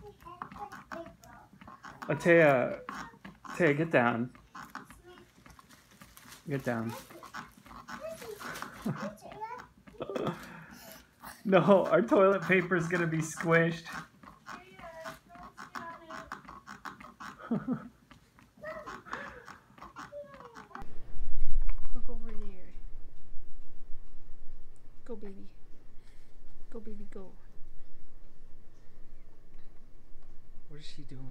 Oh, Taya, get down. Get down. No, our toilet paper is gonna be squished. Look over there. Go, baby. Go, baby, go. What is she doing?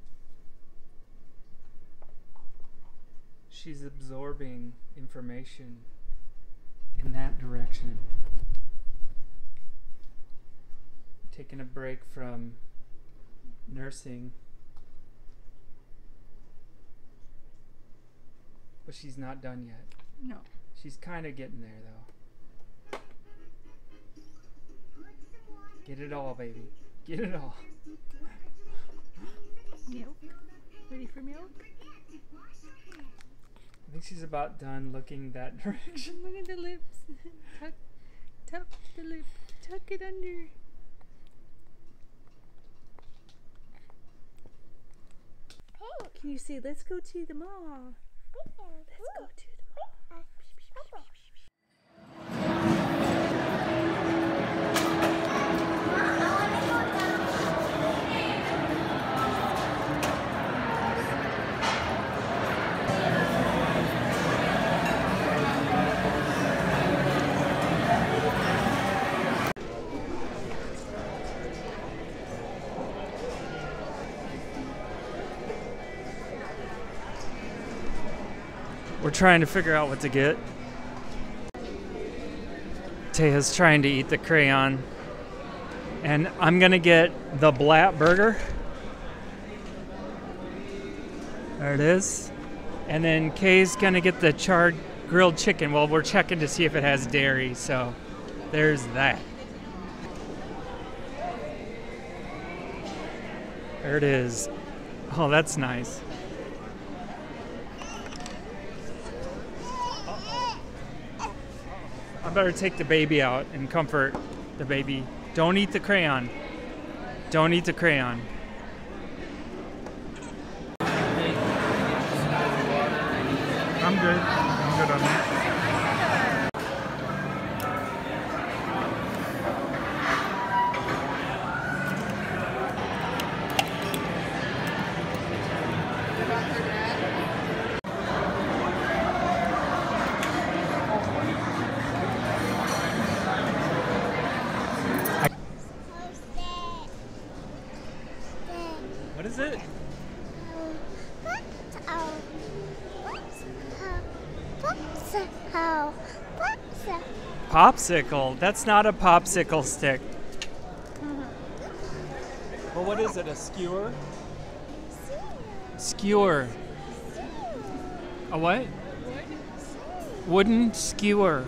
She's absorbing information in that direction. Taking a break from nursing. But she's not done yet. No. She's kind of getting there, though. Get it all, baby. Get it all. Milk? Ready for milk? I think she's about done looking that direction. Look at the lips. Tuck the lip. Tuck it under. Can you say, let's go to the mall? Let's go to the mall. We're trying to figure out what to get. Taya's trying to eat the crayon. And I'm gonna get the Blatt Burger. There it is. And then Kay's gonna get the Charred Grilled Chicken. Well, we're checking to see if it has dairy, so there's that. There it is. Oh, that's nice. I better take the baby out and comfort the baby. Don't eat the crayon. Don't eat the crayon. I'm good. I'm good on that. What is it? Popsicle. That's not a popsicle stick. Well, what is it? A skewer? Skewer. A what? Wooden skewer.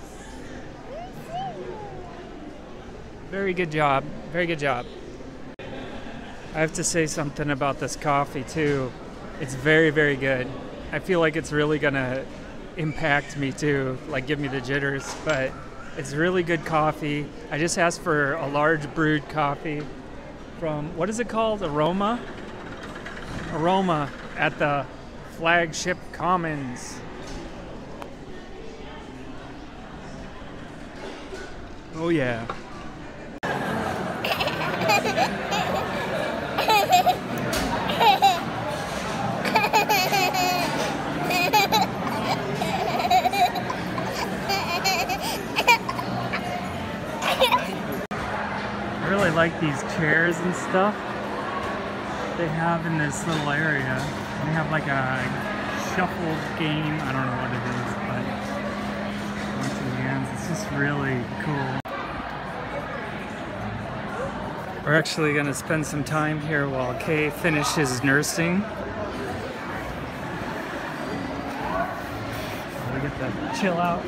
Very good job. Very good job. I have to say something about this coffee too. It's very, very good. I feel like it's really gonna impact me too, like give me the jitters, but it's really good coffee. I just asked for a large brewed coffee from, what is it called? Aroma at the Flagship Commins. Oh yeah. I really like these chairs and stuff they have in this little area. They have like a shuffle game. I don't know what it is, but once in hands, it's just really cool. We're actually going to spend some time here while Kay finishes nursing. We get to chill out.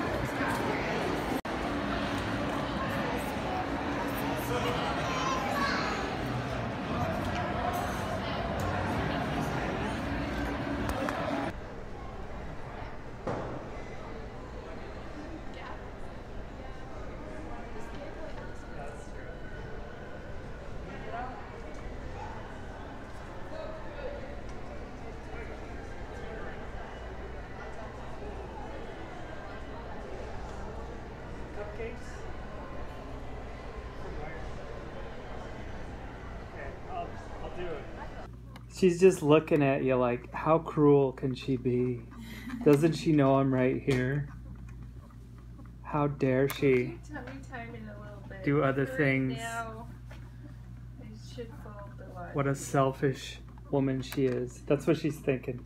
She's just looking at you like, how cruel can she be? Doesn't she know I'm right here? How dare she Tummy time in a little bit. do other Right things? now, I should follow the line. What a selfish woman she is. That's what she's thinking.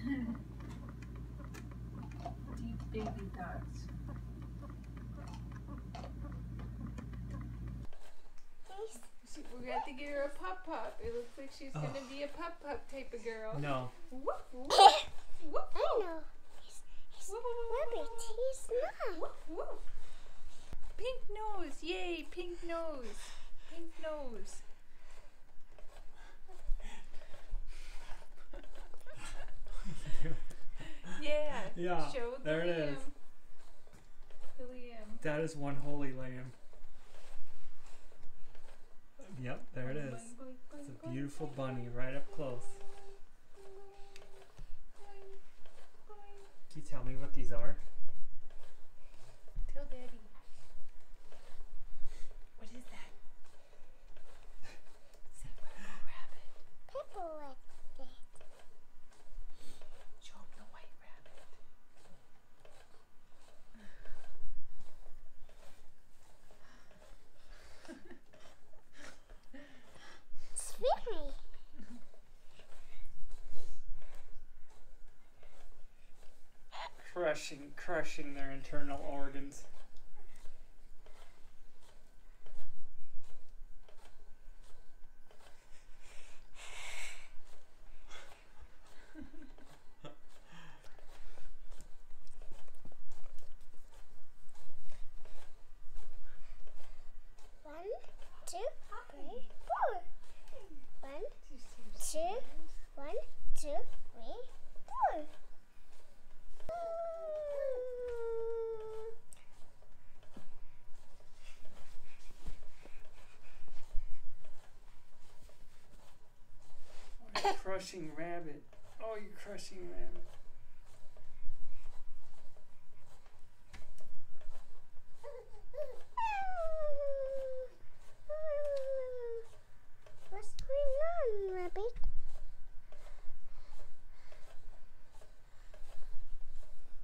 Deep baby thoughts. We're going to have to get her a pop-pop. It looks like she's going to be a pop-pop type of girl. No. Whoop, whoop. Whoop, I know. He's rabbit. He's not. whoop, whoop. Pink nose. Yay, pink nose. Pink nose. Yeah. Yeah, Show the there it lamb. is. The lamb. That is one holy lamb. Yep, there it is. It's a beautiful bunny right up close. Can you tell me what these are? Tell Daddy. What is that? Say purple rabbit. People like it. Show him the white rabbit. It's very. Crushing their internal organs. One, two, three, four. One, two, one, two, three, four. Oh, you're crushing rabbit. Oh, you're crushing rabbit. What's going on, rabbit?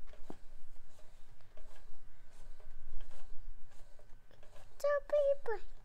So people.